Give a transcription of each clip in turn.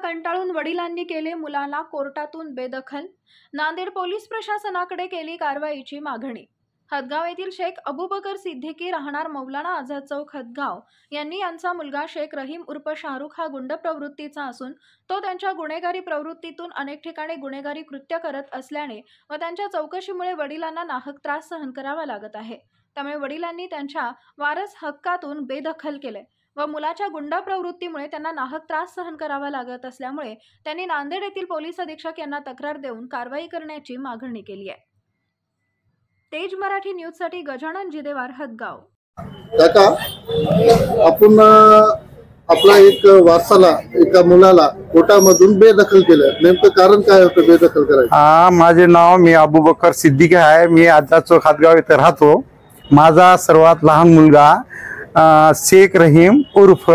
कंटाळून वडिलांनी केले मुलाला कोर्टातून बेदखल। नांदेड पोलीस प्रशासनाकडे केली कारवाईची मागणी। हदगाव येथील शेख अबूबकर सिद्दीकी राहणार मौलाना आझाद चौक हदगाव यांनी यांचा मुलगा शेख रहीम उर्फ शाहरुख हा गुंड प्रवृत्तीचा असून तो त्यांच्या गुन्हेगारी प्रवृत्तीतून अनेक ठिकाणी गुन्हेगारी कृत्य करत असल्याने व त्यांच्या चौकशीमुळे वडिलांना नाहक त्रास सहन करावा लागत आहे। त्यामुळे वडिलांनी त्यांच्या वारस हक्कातून बेदखल केले व मुलाच्या गुंड प्रवृत्तीमुळे त्यांना नाहक त्रास सहन करावा लागत असल्यामुळे त्यांनी नांदेड येथील पोलीस अधीक्षक यांना तक्रार देऊन कारवाई करण्याची मागणी केली आहे। तेज मराठी न्यूज साठी गजानन जिदेवार हदगाव। काका आपण आपला एक वारसाला एका मुलाला कोर्टामधून बेदखल केलं, नेमकं कारण काय होतं बेदखल करायचं? माझे नाव मी अबूबकर सिद्दीकी आहे। मी आझाद चौक हदगाव येथे राहतो। माझा सर्वात लहान मुलगा शेख रहीम उर्फ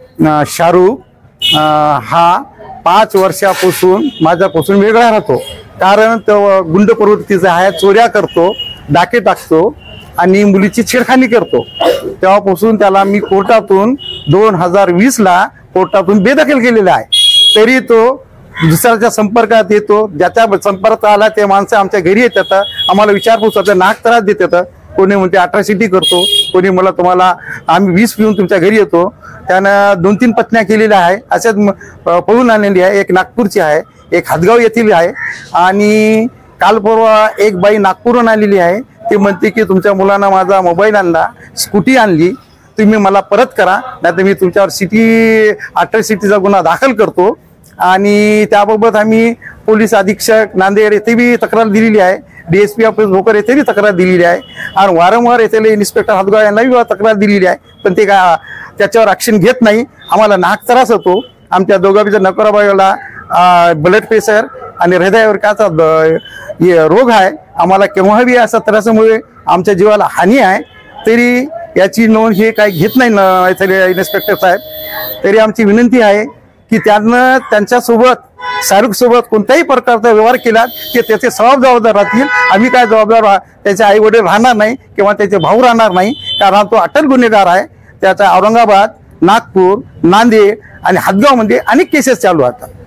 शाहरुख हा 5 वर्षापासून माझ्यापासून वेगळा राहतो। कारण तो गुंड प्रवृत्तीचा आहे, चोऱ्या करतो, डाके टाकतो आणि मुलीची छेडखानी करतो। तेव्हापासून त्याला मी कोर्टातून 2020 ला कोर्टातून बेदखल केलेला आहे। तरी तो दुसऱ्याच्या संपर्कात येतो, ज्याच्या संपर्कात आला ते माणसं आमच्या घरी येतात, आम्हाला विचारपूस करतात, नाक त्रास देतात। कोणी म्हणते अट्रॉसिटी करतो, कोणी मला तुम्हाला आम्ही 20 पिऊन तुमच्या घरी येतो। त्यानं 2-3 पत्न्या केलेल्या आहे, अशाच पळून आणलेली आहे। एक नागपूरची आहे, एक हदगाव येथील आहे आणि काल परवा एक बाई नागपूरहून आलेली आहे। ती म्हणते की तुमच्या मुलांना माझा मोबाईल आणला, स्कूटी आणली, तुम्ही मला परत करा, नाहीतर मी तुमच्यावर अट्रॉसिटीचा गुन्हा दाखल करतो। आणि त्याबाबत आम्ही पोलीस अधीक्षक नांदेड येथे बी तक्रार दिलेली आहे, DSP ऑफिस भोकर येथे बी तक्रार दिलेली आहे आणि वारंवार येथील इन्स्पेक्टर हदगाव यांना बी तक्रार दिलेली आहे, पण ते काय त्याच्यावर ॲक्शन घेत नाही। आम्हाला नाहक त्रास होतो। आमच्या दोघांच्या नकोराबाईला ब्लड प्रेशर आणि हृदयावरचा रोग आहे। आम्हाला केव्हाही असा त्रासामुळे आमच्या जीवाला हानी आहे, तरी याची नोंद हे काही घेत नाही इथले इन्स्पेक्टर साहेब। तरी आमची विनंती आहे की त्यांना त्यांच्यासोबत शाहरुख सोबत कोणत्याही प्रकारचा व्यवहार केला की त्याचे जबाबदार राहतील। आम्ही काय जबाबदार त्याचे आई वडील राहणार नाही किंवा त्याचे भाऊ राहणार नाही, कारण तो अटल गुन्हेगार आहे। त्याचा औरंगाबाद, नागपूर, नांदेड आणि हदगाव मध्ये अनेक केसेस चालू आहेत।